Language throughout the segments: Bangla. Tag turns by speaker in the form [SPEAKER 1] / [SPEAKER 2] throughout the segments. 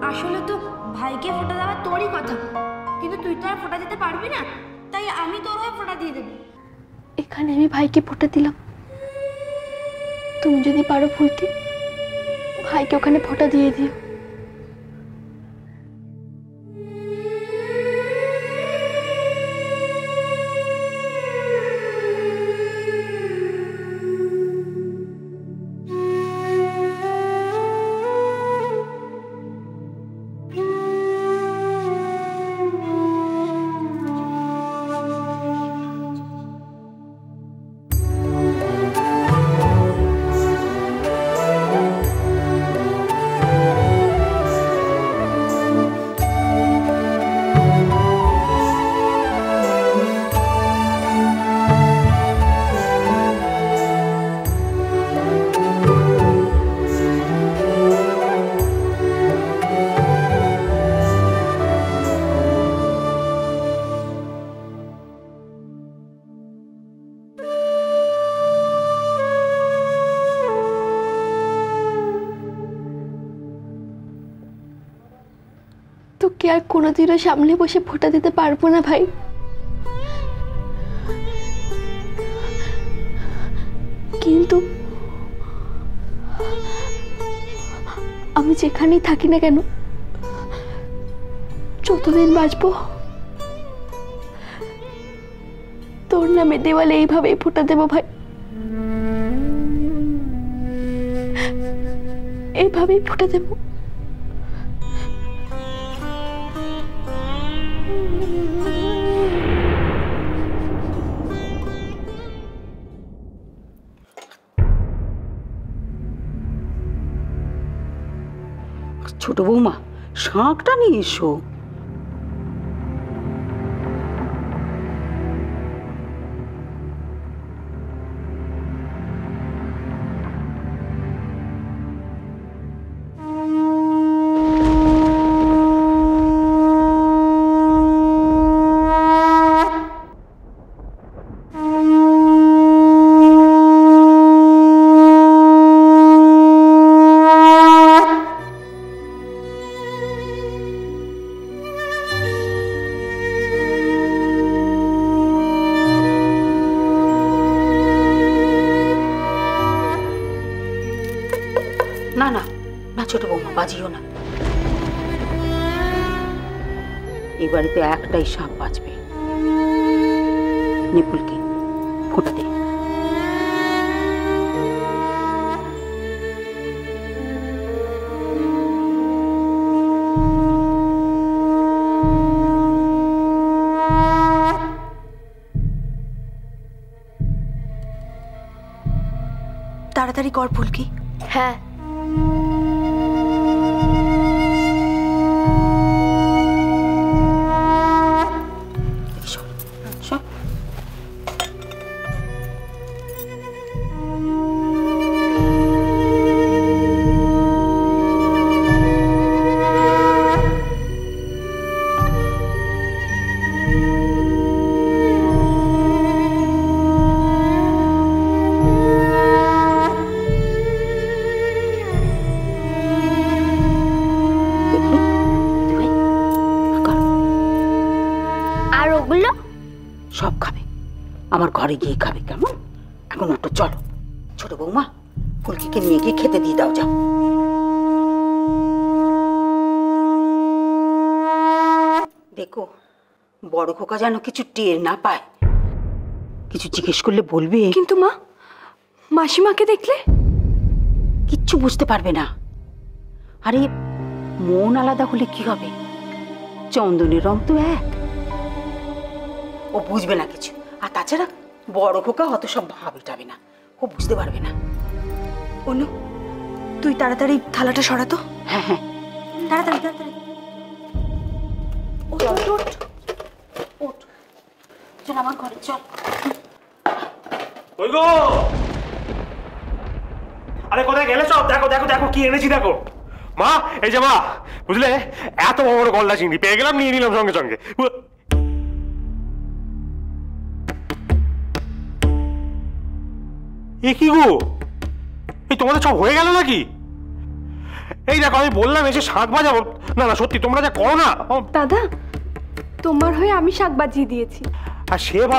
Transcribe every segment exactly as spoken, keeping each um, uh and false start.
[SPEAKER 1] আসলে তো ভাইকে ফোঁটা দেওয়া তোরই কথা, কিন্তু তুই তো আর ফোঁটা দিতে পারবি না, তাই আমি তোর হয়ে ফোঁটা দিয়ে দেবো।
[SPEAKER 2] এখানে আমি ভাইকে ফোঁটা দিলাম, তুমি যদি পারো ফুলকি ভাইকে ওখানে ফোঁটা দিয়ে দিও। তোকে আর কোনোদিনও সামনে বসে ফোঁটা দিতে পারবো না ভাই, কিন্তু আমি যেখানেই থাকি না কেন, যতদিন বাঁচবো তোর নামে দেওয়ালে এইভাবেই ফোঁটা দেবো ভাই, এইভাবেই ফোঁটা দেবো।
[SPEAKER 3] ছোট বৌমা, শাঁখটা নিয়ে এসো। না না না ছোট বৌমা, বাজিও না। এই বাড়িতে একটাই সাপ বাঁচবে। নিপুলকে ফোঁটা দে।
[SPEAKER 1] তাড়াতাড়ি কর ফুলকি।
[SPEAKER 2] হ্যাঁ,
[SPEAKER 3] সব খাবে, আমার ঘরে গিয়ে খাবে, কেমন? এখন একটু চলো ছোট বৌমা, ফুলকিকে নিয়ে গিয়ে খেতে দিয়ে দাও, যাও। দেখো বড় খোকা যেন কিছু টের না পায়, কিছু জিজ্ঞেস করলে বলবে।
[SPEAKER 2] কিন্তু মা, মাসিমাকে দেখলে
[SPEAKER 3] কিচ্ছু বুঝতে পারবে না। আরে মন আলাদা হলে কি হবে, চন্দনের রং তো এক, ও বুঝবে না কিছু। আর তাছাড়া বড় খোকা অত সব ভাবে টাবে না, ও বুঝতে পারবে না।
[SPEAKER 1] অনু, তুই তাড়াতাড়ি থালাটা সরাতো।
[SPEAKER 3] হ্যাঁ হ্যাঁ,
[SPEAKER 1] তাড়াতাড়ি তাড়াতাড়ি।
[SPEAKER 3] ওঠ ওঠ ওঠ ওঠ, চল আমার ঘরে চল।
[SPEAKER 4] ওই গো, আরে কোথায় গেলে সব? দেখো দেখো দেখো কি এনেছি দেখো। মা, এই যে মা, বুঝলে এত বড় বড় গলদা চিংড়ি পেয়ে গেলাম, নিয়ে নিলাম সঙ্গে সঙ্গে। এ কি গো, এই তোমাদের সব হয়ে গেল নাকি? এই দেখো আমি বললাম এসে শাক বাজাবো। না না সত্যি তোমরা যা করো না।
[SPEAKER 2] দাদা, তোমার হয়ে আমি শাক বাজিয়ে দিয়েছি।
[SPEAKER 4] আর সে ভাব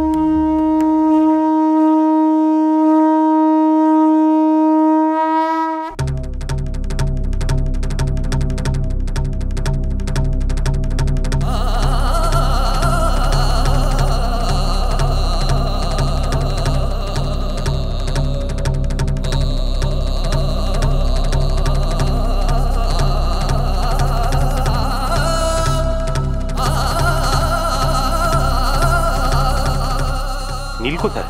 [SPEAKER 4] নীল কোথায়?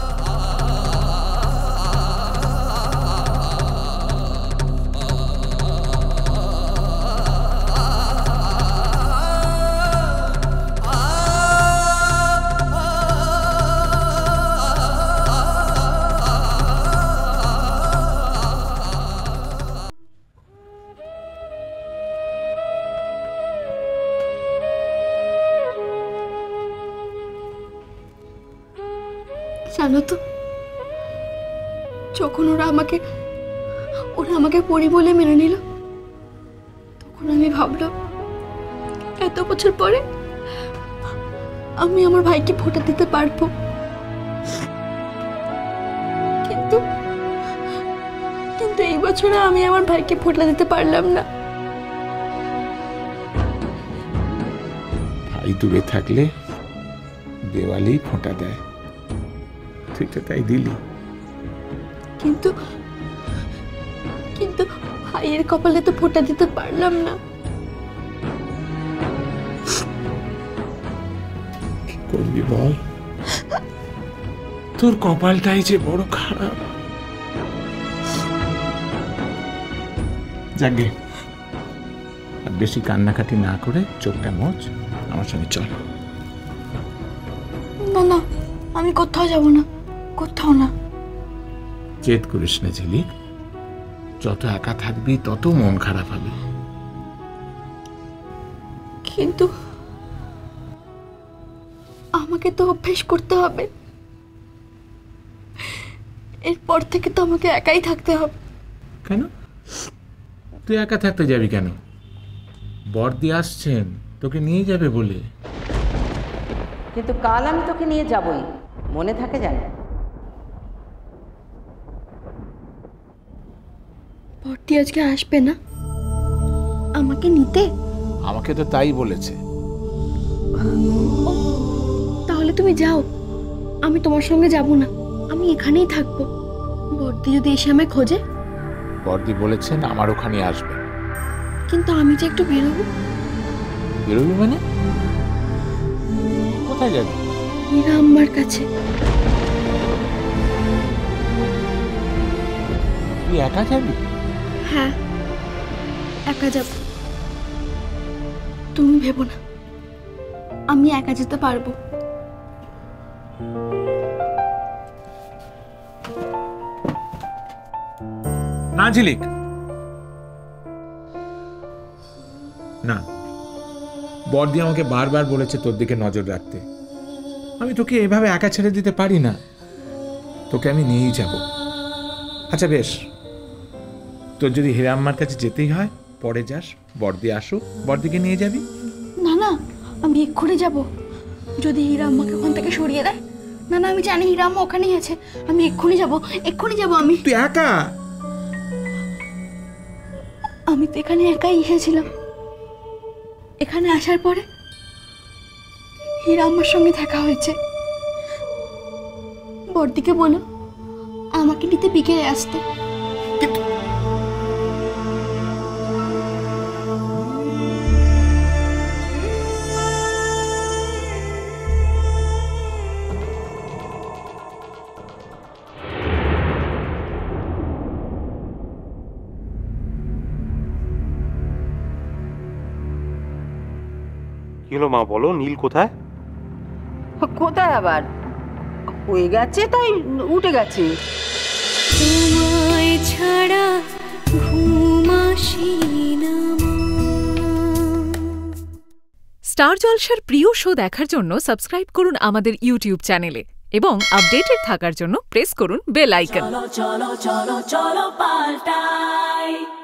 [SPEAKER 2] জানো তো, যখন ওরা আমাকে ওরা আমাকে পরি বলে মেনে নিল, তখন আমি ভাবলাম এত বছর পরে আমি আমার ভাইকে ফোঁটা দিতে পারবো। কিন্তু কিন্তু এই বছরে আমি আমার ভাইকে ফোঁটা দিতে পারলাম না।
[SPEAKER 5] ভাই দূরে থাকলে দেওয়ালেই ফোঁটা দেয়, তুই তো তাই দিলি।
[SPEAKER 2] কিন্তু কিন্তু ভাইয়ের কপালে তো ফোঁটা দিতে পারলাম না।
[SPEAKER 5] কি করবি বল, তোর কপালটাই যে বড় খারাপ। যাগে, আর বেশি কান্নাকাটি না করে চোখটা মোচ, আমার সঙ্গে চল।
[SPEAKER 2] না না, আমি কোথাও যাব না, কোথাও না।
[SPEAKER 5] জেদ করিস না ঝিলিক, যত একা থাকবি তত মন খারাপ হবে।
[SPEAKER 2] কিন্তু আমাকে তো অভ্যেস করতে হবে, এরপর থেকে তো আমাকে একাই থাকতে হবে।
[SPEAKER 5] কেন তুই একা থাকতে যাবি কেন? বর্দি আসছেন তোকে নিয়ে যাবে বলে।
[SPEAKER 3] কিন্তু কাল আমি তোকে নিয়ে যাবই, মনে থাকে জানো?
[SPEAKER 2] বর্দি আজকে আসবে না আমাকে নিতে?
[SPEAKER 5] আমাকে তো তাই বলেছে।
[SPEAKER 2] তাহলে তুমি যাও, আমি তোমার সঙ্গে যাব না, আমি এখানেই থাকবো। বর্দি যদি এসে আমায় খোঁজে?
[SPEAKER 5] বর্দি বলেছেন আমার ওখানে আসবে।
[SPEAKER 2] কিন্তু আমি যে একটু বেরোবো।
[SPEAKER 5] বেরোবি মানে? কোথায় যাবি?
[SPEAKER 2] মীরা আম্মার কাছে।
[SPEAKER 5] তুই একা যাবি?
[SPEAKER 2] হ্যাঁ, একা যাব। তুমি ভেবো না, আমি একা যেতে পারবো।
[SPEAKER 5] না ঝিলিক, না। বর্দি আমাকে বারবার বলেছে তোর দিকে নজর রাখতে। আমি তোকে এভাবে একা ছেড়ে দিতে পারি না, তোকে আমি নিয়েই যাব। আচ্ছা বেশ, তোর যদি হীরাম্মার কাছে যেতেই হয় পরে যাস, বর্দি আসুক, বর্দিকে নিয়ে যাবি।
[SPEAKER 2] না না, আমি এক্ষুনি যাব। যদি হীরা আম্মাকে ওখান থেকে সরিয়ে দেয়। না না, আমি জানি হীরা আম্মা ওখানেই আছে, আমি এক্ষুনি যাব, এক্ষুনি যাব। আমি
[SPEAKER 5] তুই একা?
[SPEAKER 2] আমি তো এখানে একাই এসেছিলাম। এখানে আসার পরে হীরা আম্মার সঙ্গে দেখা হয়েছে। বর্দিকে বলো আমাকে নিতে বিকেলে আসতে।
[SPEAKER 4] কি হলো মা, বলো নীল কোথায়?
[SPEAKER 3] কোথায় আবার, হয়ে গেছে তাই উঠে গেছে।
[SPEAKER 6] তোমায় ছাড়া ঘুম আসে না।
[SPEAKER 7] স্টার জলসার প্রিয় শো দেখার জন্য সাবস্ক্রাইব করুন আমাদের ইউটিউব চ্যানেলে এবং আপডেটেড থাকার জন্য প্রেস করুন বেল আইকন।
[SPEAKER 6] চলো চলো চলো চলো পাল্টাই।